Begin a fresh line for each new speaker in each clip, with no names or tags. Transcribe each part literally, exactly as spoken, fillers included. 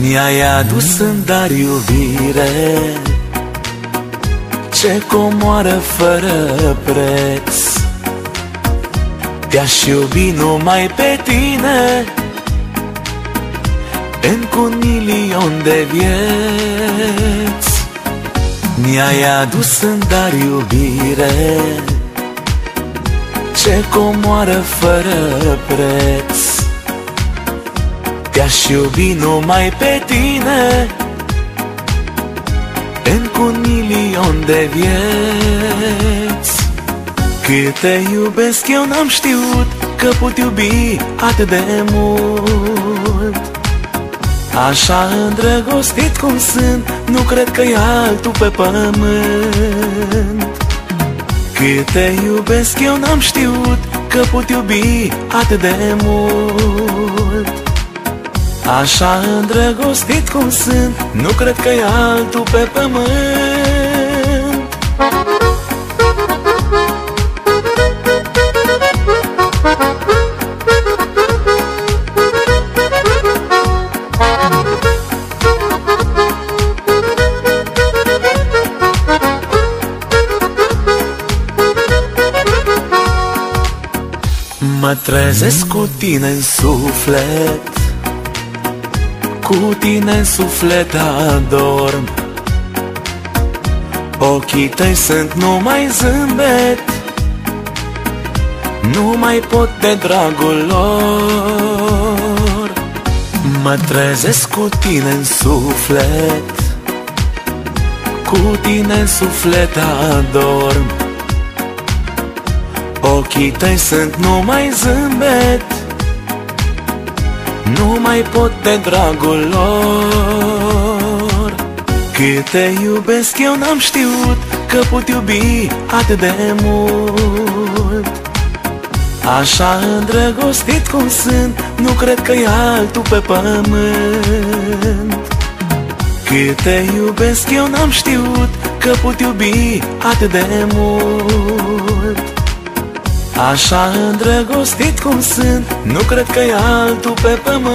Mi-ai adus în dar iubire ce comoară fără preț. Te-aș iubi numai pe tine încă un milion de vieți. Mi-ai adus în dar iubire ce comoară fără preț. Te-aș iubi numai pe tine încă un milion de vieți. Cât te iubesc eu n-am știut că pot iubi atât de mult. Așa îndrăgostit cum sunt, nu cred că e altul pe pământ. Cât te iubesc eu n-am știut că pot iubi atât de mult. Așa îndrăgostit cum sunt, nu cred că e altul pe pământ. Mă trezesc cu tine în suflet, cu tine în suflet adorm. Ochii tăi sunt numai zâmbet, nu mai pot de dragul lor. Mă trezesc cu tine în suflet, cu tine în suflet adorm. Ochii tăi sunt numai zâmbet, nu mai pot de dragul lor. Cât te iubesc eu n-am știut că pot iubi atât de mult. Așa îndrăgostit cum sunt, nu cred că e altul pe pământ. Cât te iubesc eu n-am știut că pot iubi atât de mult. Așa îndrăgostit cum sunt, nu cred că e altul pe pământ.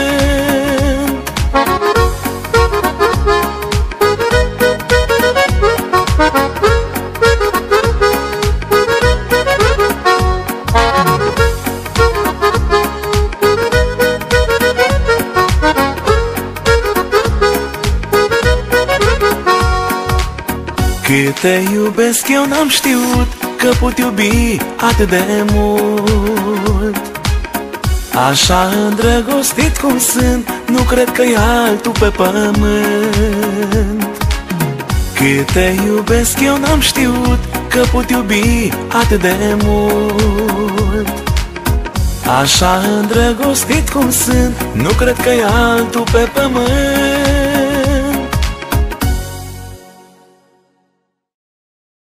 Cât te iubesc eu n-am știut că pot iubi atât de mult. Așa îndrăgostit cum sunt, nu cred că e altul pe pământ. Cât te iubesc eu n-am știut că pot iubi atât de mult. Așa îndrăgostit cum sunt, nu cred că e altul pe pământ.